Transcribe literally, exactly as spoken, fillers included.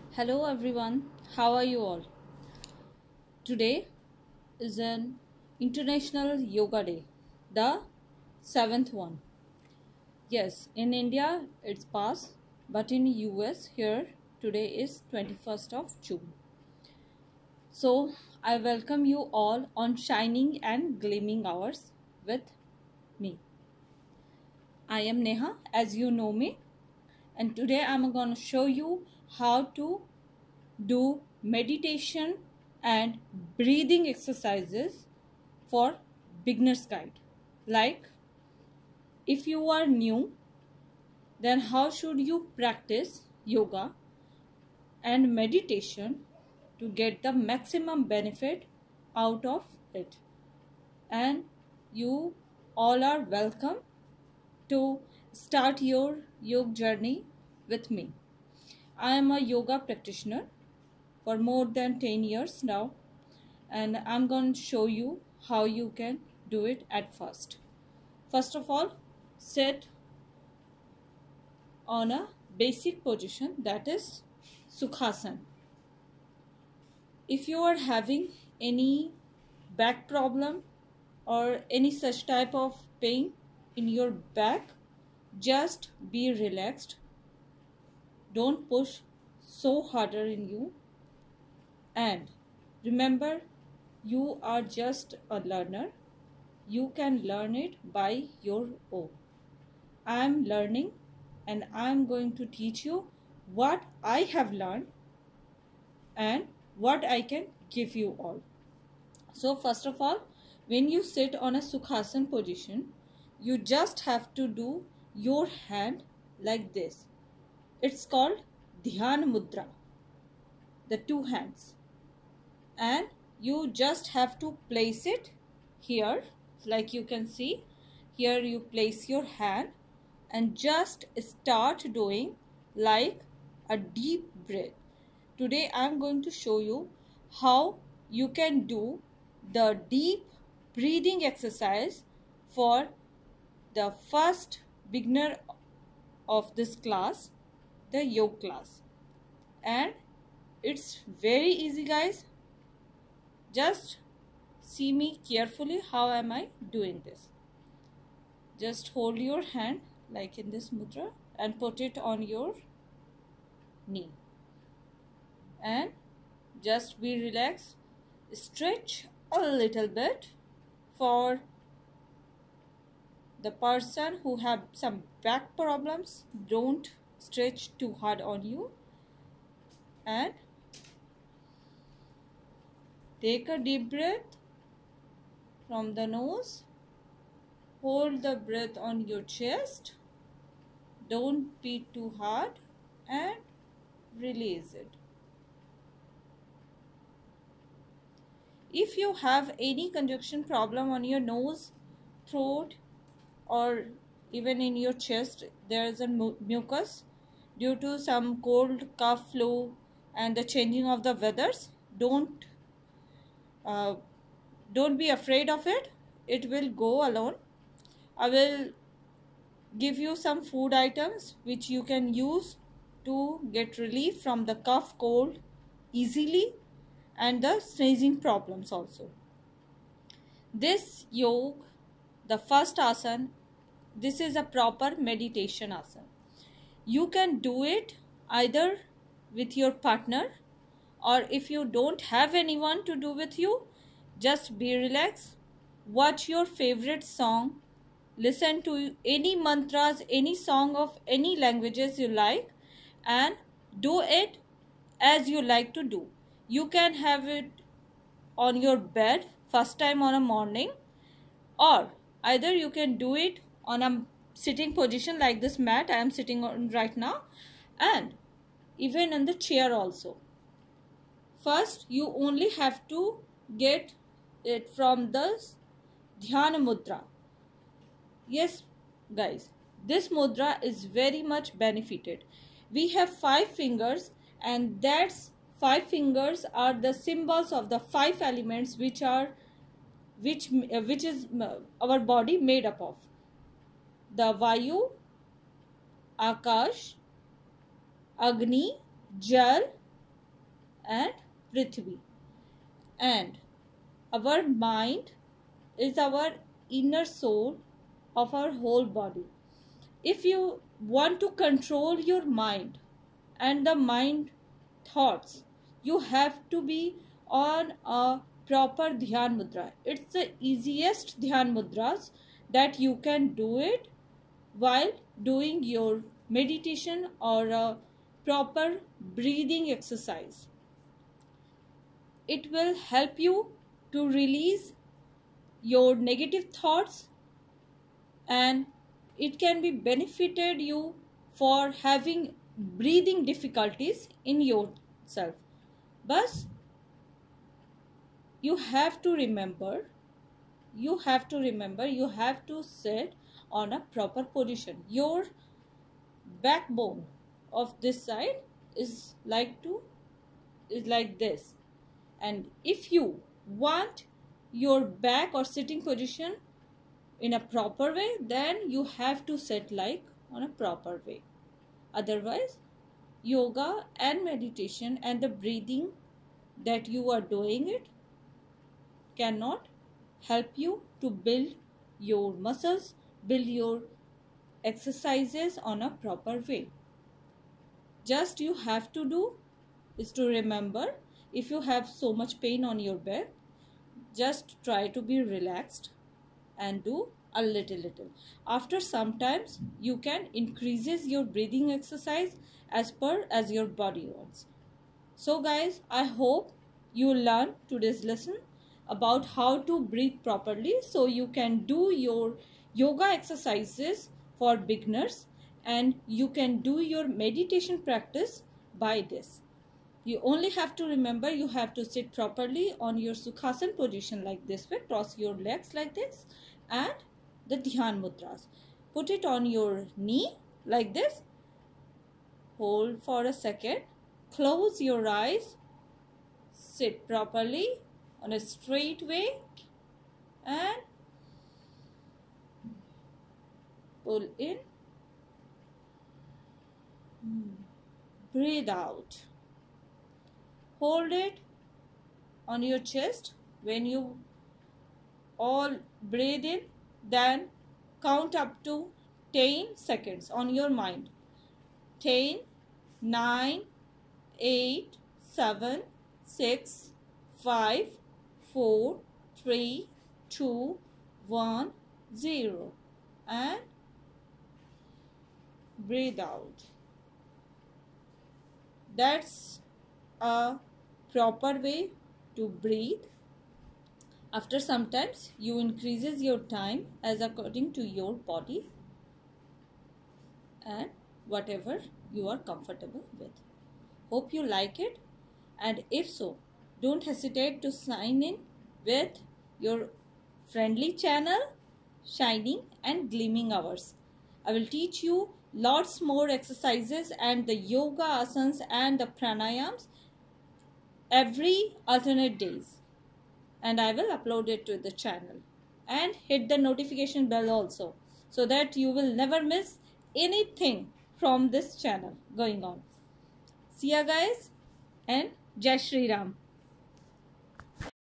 Hello everyone, how are you all? Today is an International Yoga Day, the seventh one. Yes, in India it's past, but in U S here today is twenty-first of June. So I welcome you all on Shining and Gleaming Hours with me. I am Neha, as you know me, and today I'm going to show you how to do meditation and breathing exercises for beginner's guide. Like, if you are new, then how should you practice yoga and meditation to get the maximum benefit out of it? And you all are welcome to start your yoga journey with me. I am a yoga practitioner for more than ten years now, and I'm going to show you how you can do it at first. First of all, sit on a basic position, that is Sukhasana. If you are having any back problem or any such type of pain in your back, just be relaxed. Don't push so harder in you. And remember, you are just a learner. You can learn it by your own. I am learning and I am going to teach you what I have learned and what I can give you all. So first of all, when you sit on a Sukhasana position, you just have to do your hand like this. It's called Dhyana Mudra, the two hands. And you just have to place it here, like you can see. Here you place your hand and just start doing like a deep breath. Today I am going to show you how you can do the deep breathing exercise for the first beginner of this class, the yoga class. And it's very easy, guys. Just see me carefully. How am I doing this? Just hold your hand like in this mudra and put it on your knee. And just be relaxed. Stretch a little bit. For the person who have some back problems, don't stretch too hard on you. And take a deep breath from the nose. Hold the breath on your chest. Don't be too hard and release it. If you have any congestion problem on your nose, throat, or even in your chest, there is a mucus due to some cold, cough, flu, and the changing of the weathers, don't Uh, don't be afraid of it. It will go alone. I will give you some food items which you can use to get relief from the cough, cold easily, and the sneezing problems also. This yoga, the first asana, this is a proper meditation asana. You can do it either with your partner, or if you don't have anyone to do with you, just be relaxed. Watch your favorite song. Listen to any mantras, any song of any languages you like, and do it as you like to do. You can have it on your bed first time on a morning, or either you can do it on a sitting position like this mat I am sitting on right now, and even in the chair also. First, you only have to get it from the Dhyana Mudra. Yes, guys, this mudra is very much benefited. We have five fingers, and that's five fingers are the symbols of the five elements which are which which is our body made up of. The Vayu, Akash, Agni, Jal, and Prithvi. And our mind is our inner soul of our whole body. If you want to control your mind and the mind thoughts, you have to be on a proper Dhyan Mudra. It's the easiest Dhyan Mudras that you can do it while doing your meditation or a proper breathing exercise. It will help you to release your negative thoughts, and it can be benefited you for having breathing difficulties in yourself. But you have to remember, you have to remember, you have to sit on a proper position. Your backbone of this side is like to is like this, and if you want your back or sitting position in a proper way, then you have to sit like on a proper way. Otherwise, yoga and meditation and the breathing that you are doing it cannot help you to build your muscles, build your exercises on a proper way. Just you have to do is to remember, if you have so much pain on your back, just try to be relaxed and do a little little. After sometimes you can increases your breathing exercise as per as your body wants. So guys, I hope you learn today's lesson about how to breathe properly, so you can do your yoga exercises for beginners and you can do your meditation practice by this. You only have to remember, you have to sit properly on your Sukhasana position like this way, cross your legs like this, and the Dhyan Mudras. Put it on your knee like this, hold for a second, close your eyes, sit properly on a straight way and pull in, breathe out. Hold it on your chest. When you all breathe in, then count up to ten seconds on your mind. ten, nine, eight, seven, six, five, four, three, two, one, zero, and breathe out. That's a proper way to breathe. After sometimes you increases your time as according to your body and whatever you are comfortable with. Hope you like it, and if so, don't hesitate to sign in with your friendly channel Shining and Gleaming Hours. I will teach you lots more exercises and the yoga asanas and the pranayams every alternate days, and I will upload it to the channel, and hit the notification bell also, so that you will never miss anything from this channel going on. See ya guys, and Jai Shri Ram.